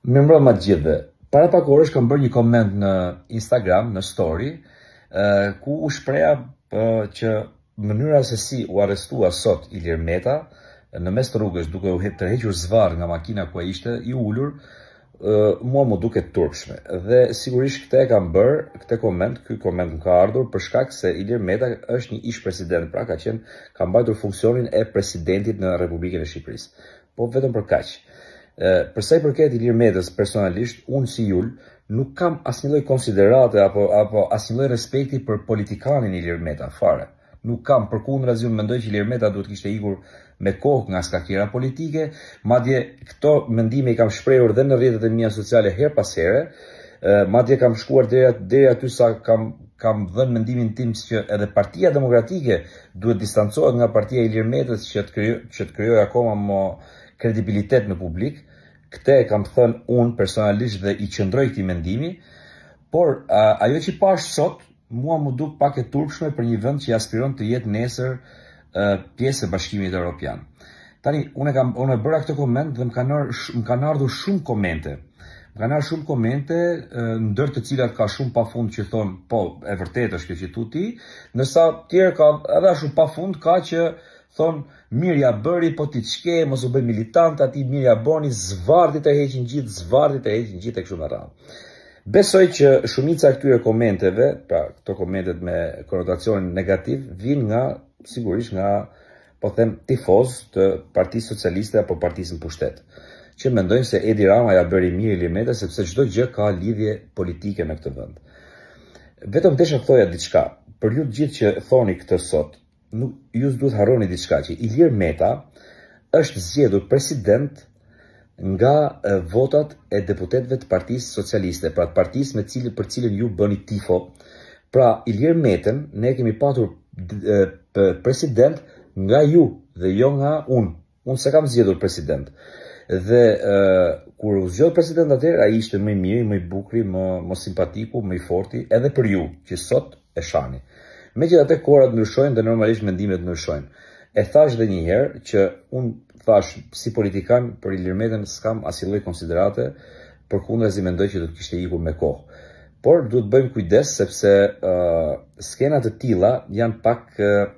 Mirëmbrëma të gjithëve. Para pak orësh kam bërë një koment në Instagram, në story, ku u shpreha që mënyra se si u arrestua sot Ilir Meta në mes të rrugës duke u tërhequr zvarr nga makina ku ai ishte i ulur, mua më duket turpshme. Dhe sigurisht këtë e kam bërë, ky koment më ka ardhur për shkak se Ilir Meta është një ish president, pra ka mbajtur funksionin e presidentit në Republikën e Shqipërisë. Po vetëm për kaq. Për sa i përket Ilir Metës personalisht, unë si Jul nuk kam asnjë lloj konsiderate apo asnjë lloj respekti për politikanin Ilir Meta fare. Nuk kam, përkundrazi unë mendoj që Ilir Meta duhet kishte ikur me kohë nga skakera politike, madje këto mendime i kam shprehur dhe në rrjetet e mia sociale her pas here, madje kam shkuar deri aty sa kam dhënë mendimin tim që edhe Partia Demokratike duhet distancohet nga partia e Ilir Metës që të krijojë akoma më kredibilitet në publik. Këtë e kam thënë unë personalisht dhe i qëndroj këtij mendimi, por ajo që pash sot mua më duk pak e turpshme për një vend që aspiron të jetë nesër pjesë e Bashkimit Evropian. Tani, unë e bëra këtë koment dhe më kanë ardhur shumë komente. Më kanë ardhur shumë komente, ndër të cilat ka shumë pafund që thonë, po, e vërtet është kjo që thu ti, ndërsa tjerë ka edhe shumë pafund ka që thonë, mirë ja bëri, po ti çke, mos u bëj militant, ati mirë ja boni, zvardit e heqin gjithë e kështu me radhë. Besoj që shumica e këtyre komenteve, pra këto komentet me konotacion negativ, vinë nga, sigurisht nga, po them, tifoz të Partisë Socialiste apo Partisë në pushtet, që mendojnë se Edi Rama ja bëri mirë Ilir Meta sepse çdo gjë ka lidhje politike në këtë vend. Vetëm desha të thoja diçka, për ju të gjithë që thoni këtë sot, ju duhet harroni diçka që Ilir Meta është zgjedhur president nga votat e deputetëve të Partisë Socialiste, pra të partisë për cilën ju bëni tifo. Pra Ilir Metën ne kemi patur president nga ju dhe jo nga unë. Unë se kam zgjedhur president. Dhe kur u zgjodh president atëherë, ai ishte më i miri, më i bukuri, më simpatiku, më i forti edhe për ju që sot e shani. Megjithatë kohërat ndryshojnë dhe normalisht mendimet ndryshojnë. E thash edhe një herë që unë thash si politikan për Ilir Metën s'kam asnjë lloj konsiderate, përkundrazi mendoj që do të kishte ikur me kohë. Por duhet bëjmë kujdes sepse skenat e tilla janë pak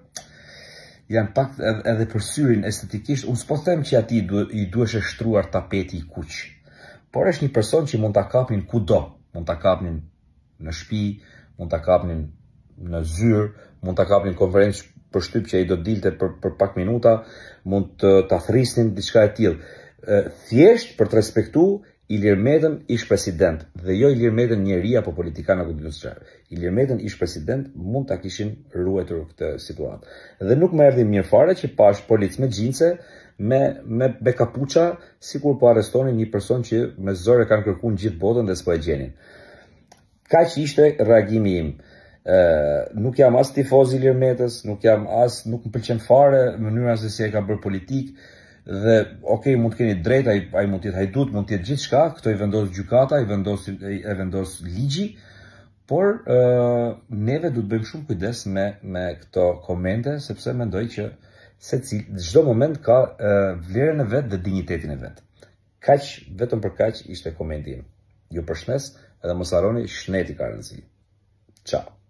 edhe për syrin estetikisht. Unë s'po them që atij i duhesh e shtruar tapeti i kuq. Por është një person që mund ta kapnin kudo, mund ta kapnin në shtëpi, mund ta kapnin në zyrë, mund ta kapnin konferencë për shtyp që ai do dilte për pak minuta, mund ta thrisnin diçka e tillë. Thjesht për të respektuar Ilir Metën ish president dhe jo Ilir Metën njeri apo politikan apo diçka. Ilir Metën ish president mund ta kishin ruajtur këtë situatë. Dhe nuk më erdhi mirë fare që pash policë me xhinse me kapuça, sikur po arrestonin një person që me zor e kanë kërkuar gjithë botën dhe s'po e gjenin. Kaq ishte reagimi im. Nuk jam as tifoz Ilir Metës, nuk më pëlqen fare mënyra se si ai ka bërë politik. Dhe okay, mund të keni drejt, ai mund të jetë hajdut, mund të jetë gjithçka, këto i vendos gjykata, i vendos ligji, por neve duhet bëjmë shumë kujdes me këto komente, sepse mendoj që çdo moment ka vlerën e vet dhe dinjitetin e vet. Kaq, vetëm për kaq ishte komenti im. Ju përshëndes edhe mos harroni, shneti ka rëndësi. Ciao.